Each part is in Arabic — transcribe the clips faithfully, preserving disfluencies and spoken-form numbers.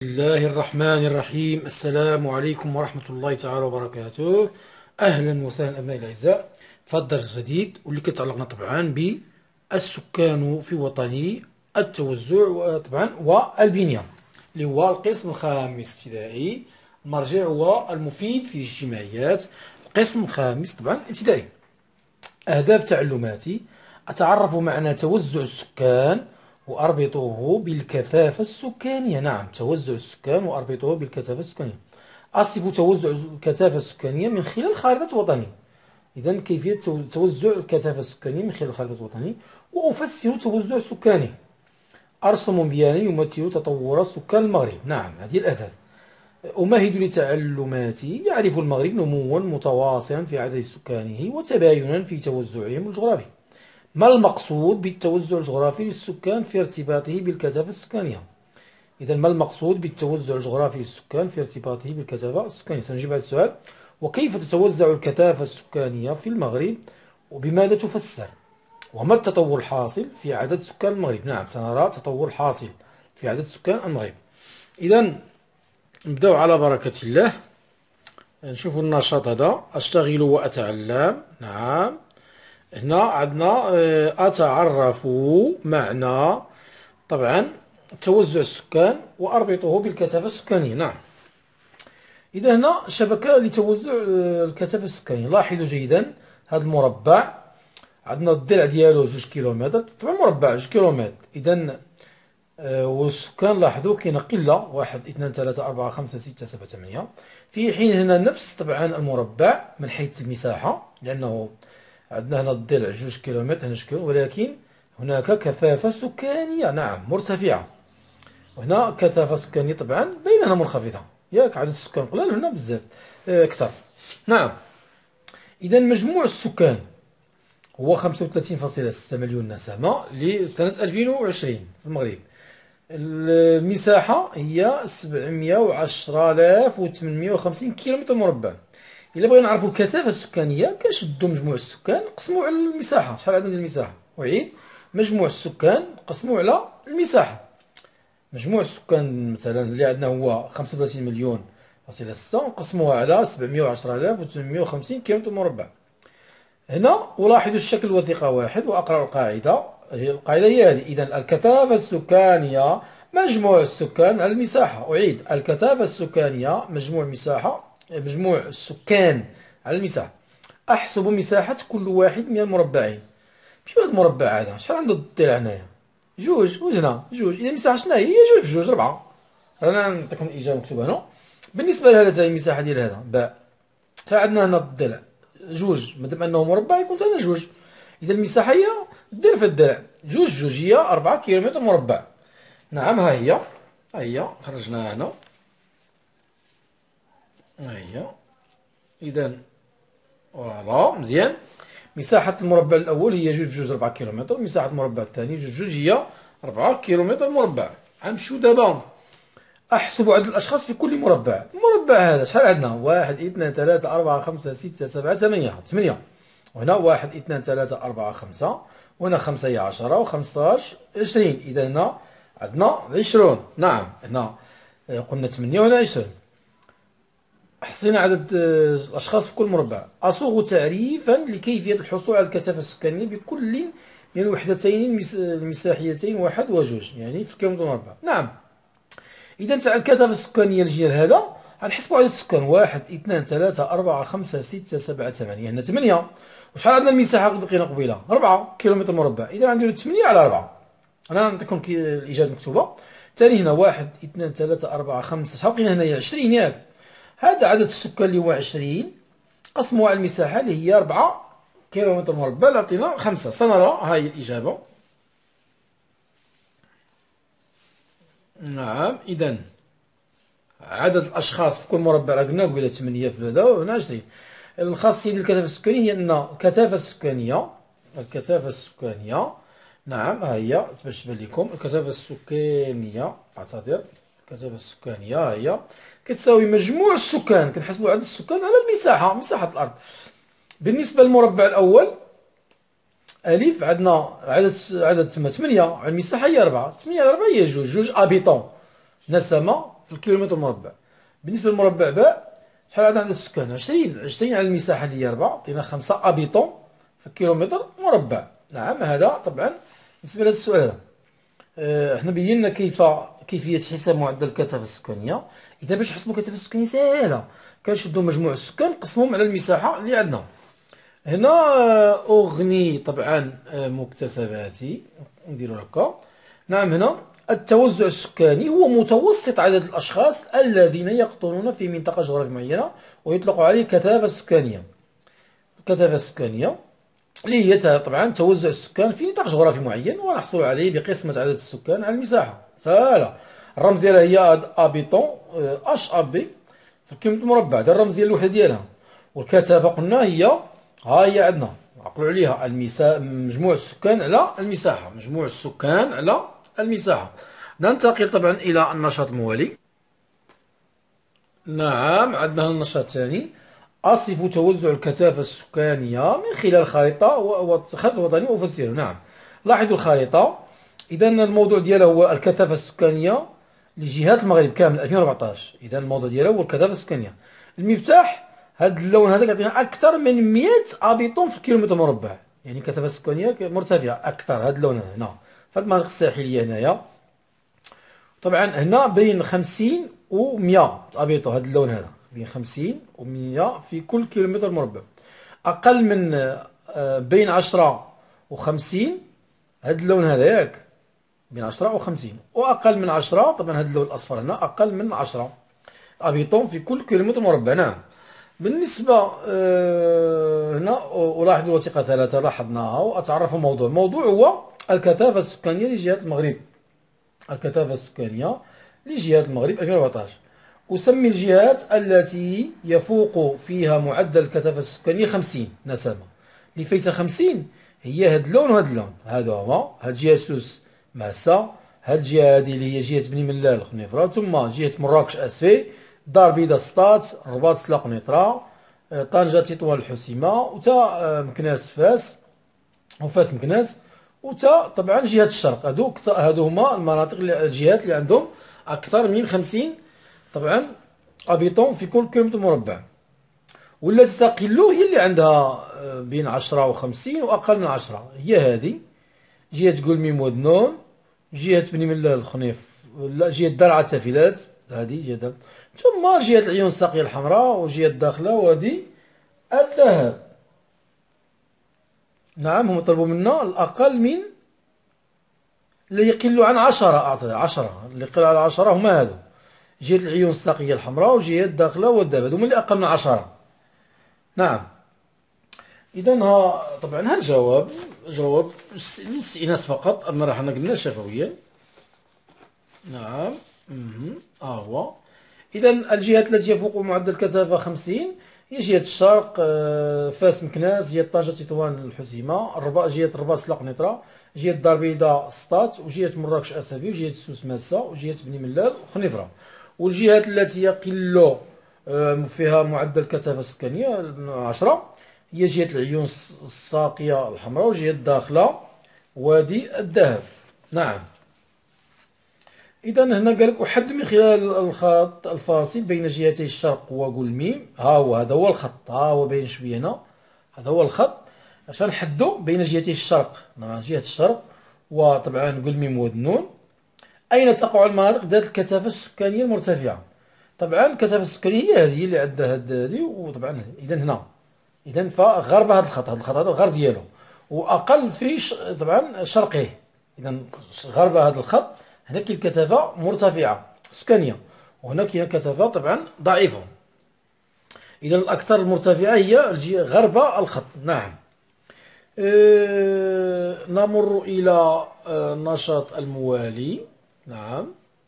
بسم الله الرحمن الرحيم. السلام عليكم ورحمة الله تعالى وبركاته. أهلا وسهلا أبنائي الأعزاء في الدرس الجديد واللي كيتعلقنا طبعا بالسكان في وطني التوزع وطبعا والبنية اللي هو القسم الخامس ابتدائي. المرجع هو المفيد في الاجتماعيات. القسم الخامس طبعا ابتدائي. أهداف تعلماتي: أتعرف معنى توزع السكان وأربطه بالكثافة السكانية. نعم، توزع السكان وأربطه بالكثافة السكانية. أصف توزع الكثافة السكانية من خلال خارطة وطني. إذا كيفية توزع الكثافة السكانية من خلال خارطة وطني. وأفسر توزع السكاني. أرسم بيانا يمثل تطور سكان المغرب. نعم، هذه الأهداف. أمهد لتعلماتي: يعرف المغرب نموا متواصلا في عدد سكانه وتباينا في توزعهم الجغرافي. ما المقصود بالتوزع الجغرافي للسكان في ارتباطه بالكثافة السكانية؟ إذا ما المقصود بالتوزع الجغرافي للسكان في ارتباطه بالكثافة السكانية؟ سنجيب على السؤال. وكيف تتوزع الكثافة السكانية في المغرب وبماذا تفسر؟ وما التطور الحاصل في عدد سكان المغرب؟ نعم، سنرى التطور الحاصل في عدد سكان المغرب. إذا نبدأ على بركة الله. نشوف النشاط هذا: أشتغل وأتعلم. نعم، هنا عندنا أتعرف معنى طبعا توزع السكان وأربطه بالكثافة السكانية. نعم، إذا هنا شبكة لتوزع الكثافة السكانية. لاحظوا جيدا هذا المربع، عندنا الضلع ديالو جوج كيلومتر، طبعا مربع جوج كيلومتر. إذا والسكان لاحظوا كاين قلة: واحد اثنان ثلاثة أربعة خمسة ستة سبعة ثمانية، في حين هنا نفس طبعا المربع من حيث المساحة، لأنه عندنا هنا الضلع جوج كيلومتر هنا جوج، ولكن هناك كثافة سكانية نعم مرتفعة، وهنا كثافة سكانية طبعا بينها منخفضة. ياك عدد السكان قلال، هنا بزاف أكثر. نعم، إذا مجموع السكان هو خمسة وثلاثين فاصلة ستة مليون نسمة لسنة ألفين وعشرين في المغرب. المساحة هي سبعمائة وعشرة آلاف وثمانمائة وخمسين كيلومتر مربع. إلا بغينا نعرفوا الكثافة السكانية كنشدو مجموع السكان نقسمو على المساحة. شحال عندنا المساحة؟ أعيد: مجموع السكان نقسمو على المساحة. مجموع السكان مثلا اللي عندنا هو خمسة وثلاثين مليون فاصلة ستة، نقسموها على سبعمائة وعشرة آلاف وثمانمائة وخمسين كيلومتر مربع. هنا ألاحظ الشكل وثيقة واحد وأقرأ القاعدة. هي القاعدة هي هذه. إذا الكثافة السكانية مجموع السكان على المساحة. أعيد: الكثافة السكانية مجموع المساحة مجموع السكان على المساحة. أحسب مساحة كل واحد من المربعين. مش هذا المربع هذا شحال عنده الضلع هنايا؟ جوج، وهنا جوج. إذا المساحة شنو هي؟ هي جوج في جوج ربعة. أنا نعطيكم الإجابة مكتوبة هنا. بالنسبة لهذا حتى هي المساحة ديال هذا باء. شحال عندنا هنا الضلع؟ جوج، مادام أنه مربع يكون هذا جوج. إذا المساحة هي دير في الضلع جوج جوج هي أربعة كيلومتر مربع. نعم، ها هي ها هي خرجناها هنا. ها هي. إذا فوالا مزيان. مساحة المربع الأول هي جوج جوج ربعة كيلومتر، مساحة المربع الثاني جوج جوج هي ربعة كيلومتر مربع. غنمشيو دابا أحسب عدد الأشخاص في كل مربع. المربع هذا شحال عندنا؟ واحد اثنان ثلاثة أربعة خمسة ستة سبعة ثمانية ثمانية، وهنا واحد اثنان ثلاثة أربعة خمسة، وهنا خمسة هي عشرة وخمسطاش عشرين. إذا هنا عندنا عشرون. نعم، هنا قلنا ثمانية وهنا عشرين. حصينا عدد الأشخاص في كل مربع. أصوغ تعريفا لكيفية الحصول على الكثافة السكانية بكل من الوحدتين المساحيتين واحد وجوج، يعني في الكيلومتر مربع. نعم، إذا تاع الكثافة السكانية للجيل هذا غنحسبوا عدد السكان: واحد اثنان ثلاثة أربعة خمسة ستة سبعة ثمانية، هنا ثمانية. وشحال عندنا المساحة لقينا قبيلة؟ أربعة كيلومتر مربع. إذا غنديرو ثمانية على أربعة. أنا نعطيكم الإجابة مكتوبة. ثاني هنا واحد اثنان ثلاثة أربعة خمسة، شحال لقينا هنايا؟ عشرين ياك. هذا عدد السكان اللي هو عشرين قسموا على المساحة اللي هي أربعة كيلومتر مربع اللي عطينا خمسة. سنرى هاي الإجابة. نعم، إذا عدد الأشخاص في كل مربع راه قلنا قبيله ثمانية في هذا وهنا عشرين. الخاصية ديال الكثافة السكانية هي أن الكثافة السكانية الكثافة السكانية نعم ها هي باش تبان لكم. الكثافة السكانية أعتذر الكثافة السكانية ها هي كتساوي مجموع السكان. كنحسبوا عدد السكان على المساحة، مساحة الأرض. بالنسبة للمربع الأول ألف عندنا عدد عدد تما ثمانية، على المساحة هي أربعة. ثمانية على أربعة هي جوج، جوج أبيطون نسمة في الكيلومتر المربع. بالنسبة للمربع باء شحال عندنا عدد السكان؟ عشرين. عشرين على المساحة اللي هي أربعة عطينا خمسة أبيطون في الكيلومتر مربع. نعم هذا طبعا بالنسبة لهذا السؤال هذا. اه احنا بينا كيف كيفية حساب معدل الكثافة السكانية. إذا باش نحسبوا الكثافة السكانية ساهلة، كنشدو مجموع السكان نقسمهم على المساحة اللي عندنا. هنا أغني طبعا مكتسباتي نديرو هكا. نعم هنا التوزع السكاني هو متوسط عدد الأشخاص الذين يقطنون في منطقة جغرافية معينة، ويطلق عليه الكثافة السكانية. الكثافة السكانية اللي هي طبعا توزع السكان في نطاق جغرافي معين، ونحصل عليه بقسمة عدد السكان على المساحة. سهلة. الرمز ديالها هي أبيطون، اش ابي في الكيلومتر المربع. هذا الرمز ديال الوحدة ديالها. والكثافة قلنا هي ها هي عندنا عقلوا عليها المسا... مجموع السكان على المساحة. مجموع السكان على المساحة. ننتقل طبعا إلى النشاط الموالي. نعم عندنا النشاط الثاني. أصف توزع الكثافة السكانية من خلال خريطة وخط وطني وفسره. نعم لاحظوا الخريطة. إذا الموضوع ديالها هو الكثافة السكانية لجهات المغرب كامل ألفين وأربعطاش. إذا الموضوع ديالها هو الكثافة السكانية. المفتاح هذا اللون هذا كيعطينا أكثر من مئة أبيطون في الكيلومتر مربع، يعني كثافة سكانية مرتفعة أكثر. هذا اللون هذا هنا في المناطق الساحلية هنايا. طبعا هنا بين خمسين و مئة أبيطون. هذا اللون هذا بين خمسين و مئة في كل كيلومتر مربع. أقل من بين عشرة و خمسين هذا اللون هذا ياك بين عشرة و خمسين، وأقل من عشرة طبعا هذا اللون الأصفر هنا أقل من عشرة أبيطون في كل كيلومتر مربع. نعم بالنسبة آه هنا ألاحظ الوثيقة ثلاثة لاحظناها وأتعرف الموضوع. الموضوع هو الكثافة السكانية لجهات المغرب. الكثافة السكانية لجهات المغرب ألفين وأربعطاش. أسمي الجهات التي يفوق فيها معدل الكثافة السكانية خمسين نسمة. اللي فايتها خمسين هي هاد اللون وهاد اللون. هادو هما هاد جهة سوس ماسة، هاد الجهة هادي اللي هي جهة بني ملال خنيفرة، ثم جهة مراكش أسفي، دار بيضاء سطات، رباط سلاق نيطرة، طنجة تطوان الحسيمة، وتا مكناس فاس وفاس مكناس، وتا طبعا جهة الشرق. هادو هادو هما المناطق الجهات اللي عندهم أكثر من خمسين طبعا أبيطون في كل كيلومتر مربع. والتي تقل هي اللي عندها بين عشرة و خمسين وأقل من عشرة. هي هذه جهة قلميم ودنون، جهة بني ملال الخنيف، لا جهة درعا تافيلات هذه جهة، ثم جهة العيون الساقية الحمراء وجهة الداخلة وهذه الذهب. نعم هم طلبوا منا الأقل من اللي يقل عن عشرة. أعطي عشرة اللي يقل على عشرة هما هذو جهة العيون الساقية الحمراء وجهة الداخلة والذهب. هذوما اللي أقل من عشرة. نعم إذا ها طبعا ها الجواب جواب للاستئناس فقط، أما راح قلنا شفويا. نعم ها هو. إذا الجهات التي يفوق معدل الكثافة خمسين هي جهة الشرق فاس مكناس، جهة طنجة تطوان الحسيمة، الرباط جهة الرباط سلاق نيطرة، جهة دار بيضاء سطات، وجهة مراكش أسفي، وجهة السوس ماسة، وجهة بني ملال خنيفرة. والجهات التي يقل فيها معدل الكثافة السكانية عشرة هي جهة العيون الساقية الحمراء وجهة الداخلة وادي الذهب. نعم إذا هنا قالك أحد من خلال الخط الفاصل بين جهتي الشرق وقلميم. ها هو هذا هو الخط، ها هو باين شوية هنا، هذا هو الخط عشان نحدو بين جهتي الشرق. نعم جهة الشرق وطبعا قلميم ودنون. أين تقع المناطق ذات الكثافة السكانية المرتفعة؟ طبعا الكثافة السكانية هي هذه اللي عندها هذه، وطبعا إذا هنا إذا فغرب هذا الخط، هذا الخط هذا الغرب ديالو، وأقل في ش... طبعا شرقه. إذا غرب هذا الخط هنا كاين كثافة مرتفعة سكانية، وهنا كاين كثافة طبعا ضعيفة. إذا الأكثر المرتفعة هي غرب الخط. نعم أه... نمر إلى النشاط الموالي. نعم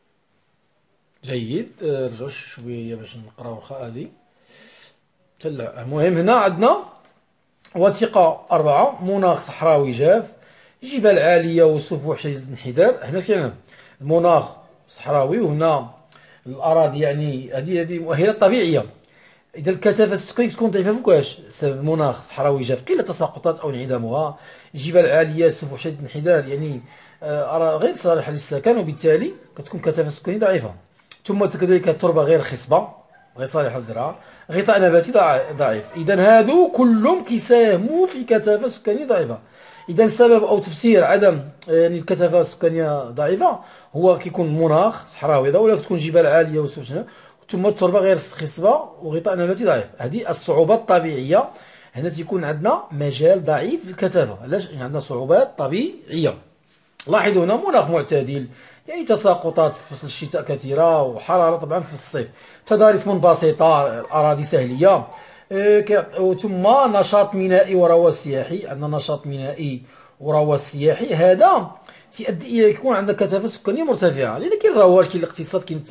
جيد. رجعوا شوية باش نقراو هذه. المهم هنا عندنا وثيقة أربعة. مناخ صحراوي جاف، جبال عالية وسفوح شديدة الانحدار. هنا كاين المناخ صحراوي، وهنا الأراضي يعني هذه هذه مؤهلات طبيعية. إذا الكثافة السكانية تكون ضعيفة فوقاش بسبب المناخ صحراوي جاف، قلة تساقطات أو انعدامها. جبال عالية سفوح شديدة الانحدار يعني آه غير صالحة للسكن، وبالتالي كتكون كثافة سكانية ضعيفة. ثم كذلك التربة غير خصبة غير صالحة للزراعة، غطاء نباتي ضعيف. إذا هادو كلهم كيساهموا في كثافة سكانية ضعيفة. إذا السبب أو تفسير عدم يعني الكثافة السكانية ضعيفة هو كيكون مناخ صحراوي هذا، ولا تكون جبال عالية وسوشنا، ثم التربة غير خصبة وغطاء نباتي ضعيف. هذه الصعوبات الطبيعية. هنا تيكون عندنا مجال ضعيف للكثافة. علاش؟ يعني عندنا صعوبات طبيعية. لاحظوا هنا مناخ معتدل، يعني تساقطات في فصل الشتاء كثيرة وحرارة طبعا في الصيف، تضاريس منبسطة، الأراضي سهلية، اه ثم نشاط مينائي ورواج سياحي. عندنا نشاط مينائي ورواج سياحي، هذا تؤدي إلى يكون عندك كثافة سكانية مرتفعة، لأن كاين الرواج، كاين الاقتصاد، كاين.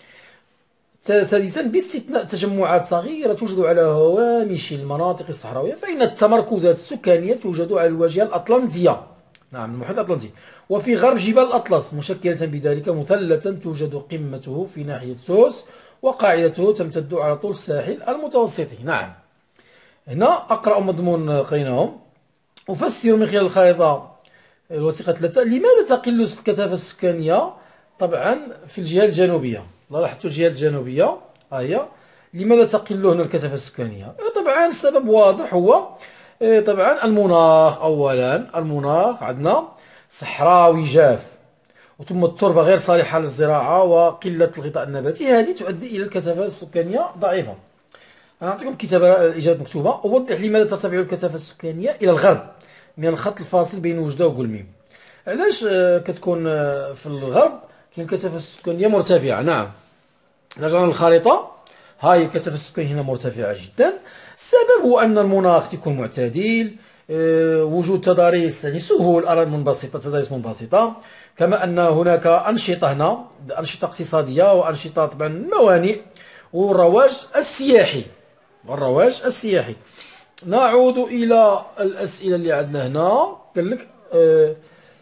سادسا باستثناء تجمعات صغيرة توجد على هوامش المناطق الصحراوية، فإن التمركزات السكانية توجد على الواجهة الأطلنطية، نعم المحيط الأطلنطي، وفي غرب جبال الأطلس، مشكلة بذلك مثلثا توجد قمته في ناحية سوس وقاعدته تمتد على طول الساحل المتوسطي. نعم. هنا أقرأ مضمون قرينهم. أفسر من خلال الخريطة الوثيقة ثلاثة لماذا تقل الكثافة السكانية طبعا في الجهة الجنوبية. لاحظتوا الجهة الجنوبية ها هي. لماذا تقل هنا الكثافة السكانية؟ طبعا السبب واضح، هو طبعا المناخ. أولا المناخ عندنا صحراوي جاف، وثم التربة غير صالحة للزراعة وقلة الغطاء النباتي، هذه تؤدي إلى الكثافة السكانية ضعيفة. أنا أعطيكم الكتابة الإجابة مكتوبة. أوضح لماذا ترتفع الكثافة السكانية إلى الغرب من الخط الفاصل بين وجدة وقلميم. علاش كتكون في الغرب كاين الكثافة السكانية مرتفعة؟ نعم. رجعنا للخريطة، هاي الكثافة السكانية هنا مرتفعة جدا. السبب هو أن المناخ تكون معتدل، وجود تضاريس يعني سهول، أراضي منبسطة، تضاريس منبسطة، كما أن هناك أنشطة هنا، أنشطة اقتصادية وأنشطة طبعا موانئ، والرواج السياحي والرواج السياحي. نعود إلى الأسئلة اللي عندنا هنا. قال لك أه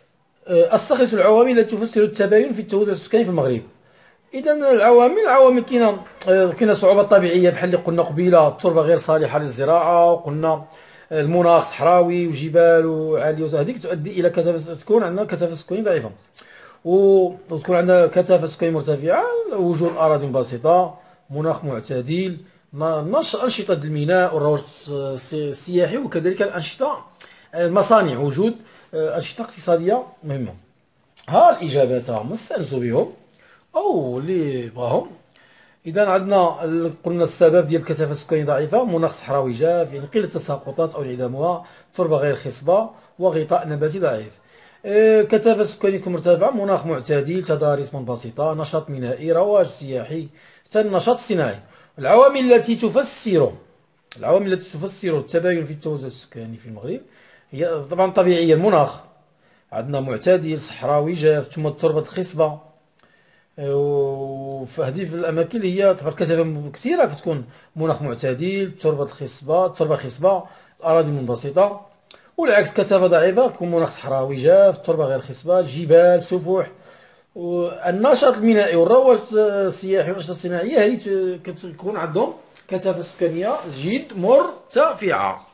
أه استخلص العوامل التي تفسر التباين في التوزع السكاني في المغرب. إذا العوامل العوامل كاينه كاينه صعوبات طبيعية بحال اللي قلنا قبيله، التربة غير صالحة للزراعة، وقلنا المناخ صحراوي وجبال عالية، هذيك تؤدي إلى كثافة، تكون عندنا كثافة سكانية ضعيفة، وتكون عندنا كثافة سكانية مرتفعة، وجود أراضي منبسطة، مناخ معتدل، أنشطة الميناء والروج السياحي، وكذلك الأنشطة المصانع، وجود أنشطة اقتصادية مهمة. ها الإجابات هما استأنسوا بهم أو اللي بغاهم. إذا عندنا قلنا السبب ديال الكثافة السكانية ضعيفة، مناخ صحراوي جاف يعني قلة التساقطات أو انعدامها، تربة غير خصبة، وغطاء نباتي ضعيف. كثافة سكانية مرتفعة، مناخ معتدل، تضاريس منبسطة، نشاط مينائي، رواج سياحي، حتى النشاط الصناعي. العوامل التي تفسر العوامل التي تفسر التباين في التوزع السكاني في المغرب هي طبعا طبيعية، المناخ عندنا معتدل صحراوي جاف، ثم التربة الخصبة، وفهذه في الأماكن اللي هي طبعا الكثافة كثيرة كتكون مناخ معتدل، تربة الخصبة تربة خصبة، الأراضي منبسطة. والعكس كثافة ضعيفة كيكون مناخ صحراوي جاف، تربة غير خصبة، جبال، سفوح. النشاط المينائي والرواج السياحي والأنشطة الصناعية هذه كتكون عندهم كثافة سكانية جد مرتفعة.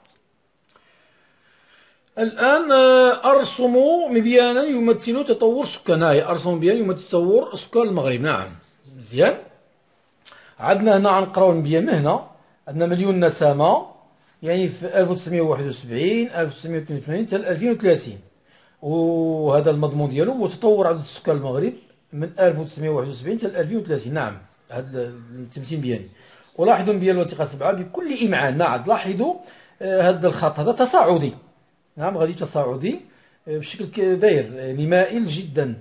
الآن أرسم مبيانا يمثل تطور سكان. هاي أرسم مبيان يمثل تطور سكان المغرب. نعم مزيان. عندنا هنا غنقراو المبيان من هنا. عندنا مليون نسمة يعني في ألف وتسعمائة وواحد وسبعين ألف وتسعمائة واثنين وثمانين حتى ألفين وثلاثين، وهذا المضمون ديالو هو تطور عدد سكان المغرب من ألف وتسعمائة وواحد وسبعين حتى ألفين وثلاثين. نعم هذا التمثيل مبياني. ولاحظوا مبيان الوثيقة سبعة بكل إمعان. نعم لاحظوا هذا الخط هذا تصاعدي. نعم غادي تصاعدي بشكل داير يعني مائل جدا.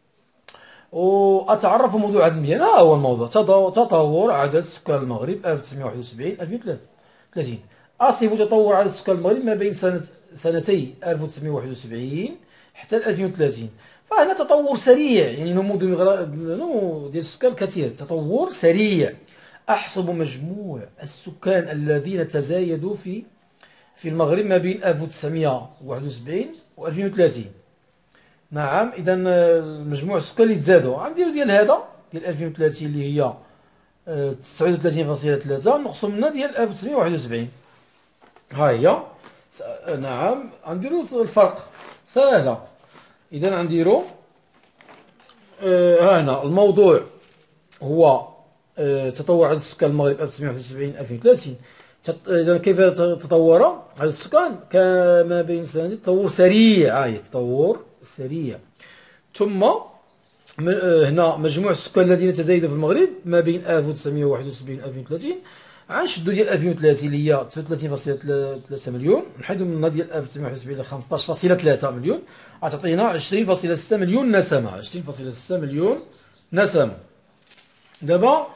وأتعرف موضوع هذا المبيان. ها هو الموضوع: تطور عدد سكان المغرب ألف وتسعمائة وواحد وسبعين ألفين وثلاثين. أصف تطور عدد سكان المغرب ما بين سنة سنتي ألف وتسعمائة وواحد وسبعين حتى ألفين وثلاثين. فهنا تطور سريع، يعني نمو ديال السكان كثير، تطور سريع. أحسب مجموع السكان الذين تزايدوا في في المغرب ما بين ألف وتسعمائة وواحد وسبعين و ألفين وثلاثين. نعم إذا مجموع السكان اللي تزادوا غنديرو ديال هذا ديال ألفين وثلاثين اللي هي تسعة وثلاثين فاصلة ثلاثة، نقصوا منها ديال ألف وتسعمائة وواحد وسبعين. ها هي. نعم غنديرو الفرق سهلة. إذا غنديرو ها هنا الموضوع هو آه، تطور عدد سكان المغرب ألف وتسعمائة وواحد وسبعين ألفين وثلاثين. إذا كيف تطور عدد السكان؟ كما بين سنتين تطور سريع، آه تطور سريع. ثم هنا مجموع السكان الذين تزايدوا في المغرب ما بين ألف وتسعمائة وواحد وسبعين ألفين وثلاثين، غنشدو ديال ألفين وثلاثين اللي هي ثلاثة وثلاثين فاصلة ثلاثة مليون، نحيدو منها ديال ألف وتسعمائة وواحد وسبعين خمسطاش فاصلة ثلاثة مليون، غتعطينا عشرين فاصلة ستة مليون نسمة. عشرين فاصلة ستة مليون نسمة. دابا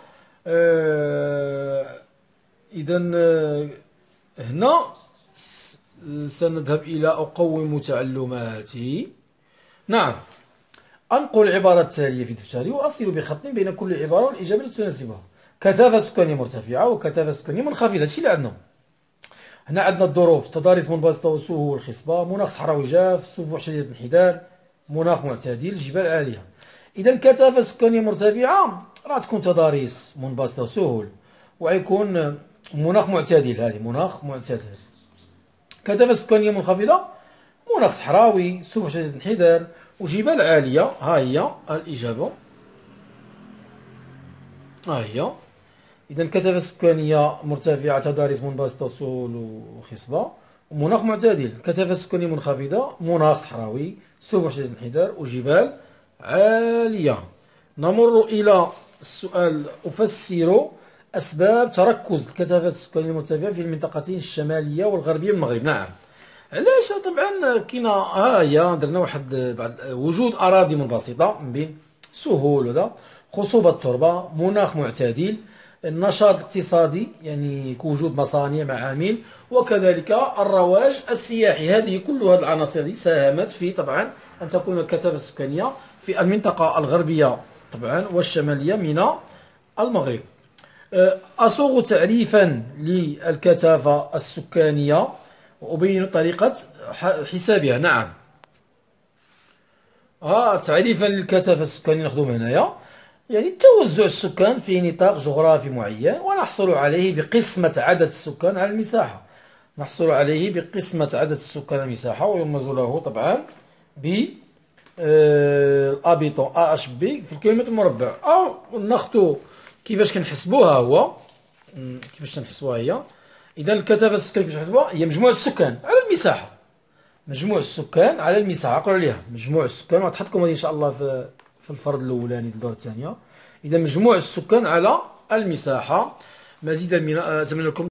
آه إذا آه هنا سنذهب إلى أقوم تعلماتي. نعم، أنقل العبارة التالية في دفتري وأصل بخط بين كل عبارة والإجابة التي تناسبها. كثافة سكانية مرتفعة وكثافة سكانية منخفضة. هادشي اللي عندنا. هنا عندنا الظروف: تضاريس منبسطة وسهول خصبة، مناخ صحراوي جاف، سفوح شديدة الانحدار، مناخ معتدل، جبال عالية. إذا الكثافة السكانية مرتفعة راه تكون تضاريس منبسطة وسهول، ويكون مناخ معتدل. هذه مناخ معتدل. كثافة سكانية منخفضة، مناخ صحراوي، سفوح شديدة الانحدار، وجبال عالية. ها هي الإجابة، ها هي. إذا كثافة سكانية مرتفعة، تضاريس منبسطة وسهول وخصبة، ومناخ معتدل. كثافة سكانية منخفضة، مناخ صحراوي، سفوح شديد الانحدار، وجبال عالية. نمر إلى السؤال: أفسر أسباب تركز الكثافات السكانية المرتفعة في المنطقتين الشمالية والغربية من المغرب. نعم. علاش؟ طبعا كاينه، ها هي درنا واحد بعد وجود اراضي منبسطه من بين سهول وذا، خصوبه التربه، مناخ معتدل، النشاط الاقتصادي يعني وجود مصانع معامل، وكذلك الرواج السياحي. هذه كل هذه العناصر دي ساهمت في طبعا ان تكون الكثافه السكانيه في المنطقه الغربيه طبعا والشماليه من المغرب. اصوغ تعريفا للكثافه السكانيه وأبين طريقة حسابها. نعم. ها تعريفا للكثافة السكانية ناخذهم هنايا، يعني توزع السكان في نطاق جغرافي معين، ونحصل عليه بقسمة عدد السكان على المساحة. نحصل عليه بقسمة عدد السكان على المساحة، ويرمز له طبعا ب الابيطون ا اش بي في الكيلومتر المربع. أو ناخذ كيفاش كنحسبوها، هو كيفاش كنحسبوها هي. إذا الكثافة السكانية كيفاش نحسبوها؟ هي مجموع السكان على المساحة. مجموع السكان على المساحة. عقلوا عليها مجموع السكان، وغتحط لكم هذه إن شاء الله في في الفرض الأولاني الدورة الثانية. إذا مجموع السكان على المساحة. مزيدا من أتمنى لكم